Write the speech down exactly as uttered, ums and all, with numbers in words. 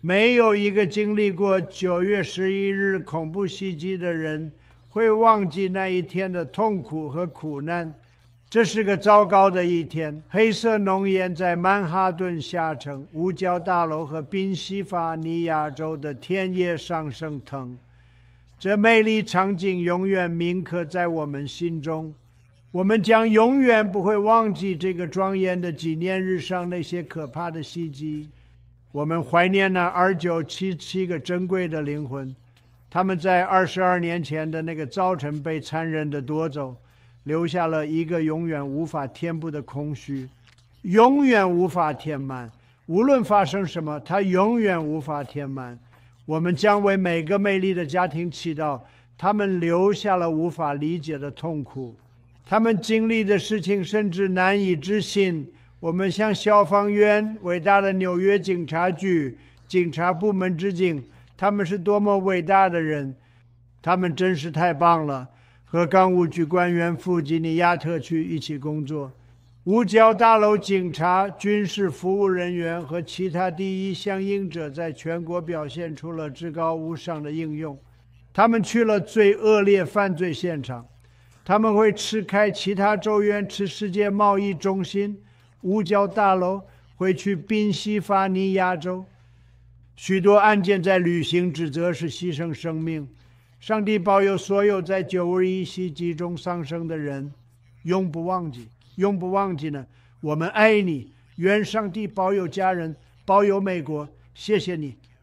没有一个经历过九月十一日恐怖袭击的人会忘记那一天的痛苦和苦难。这是个糟糕的一天。黑色浓烟在曼哈顿下沉，五角大楼和宾夕法尼亚州的田野上升腾。这美丽场景永远铭刻在我们心中。我们将永远不会忘记这个庄严的纪念日上那些可怕的袭击。我们怀念那二九七七个珍贵的灵魂，他们在二十二年前的那个早晨被残忍地夺走，留下了一个永远无法填补的空虚，永远无法填满。无论发生什么，它永远无法填满。我们将为每个美丽的家庭祈祷，他们留下了无法理解的痛苦，他们经历的事情甚至难以置信。我们向消防员、伟大的纽约警察局、警察部门致敬，他们是多么伟大的人，他们真是太棒了。和港务局官员弗吉尼亚特区一起工作，五角大楼警察、军事服务人员和其他第一响应者在全国表现出了至高无上的应用。他们去了最恶劣犯罪现场，他们会吃开其他州园，吃世界贸易中心。五角大楼会去宾夕法尼亚州。许多案件在履行职责时牺牲生命。上帝保佑所有在九二一袭击中丧生的人，永不忘记，永不忘记呢。我们爱你，愿上帝保佑家人，保佑美国。谢谢你。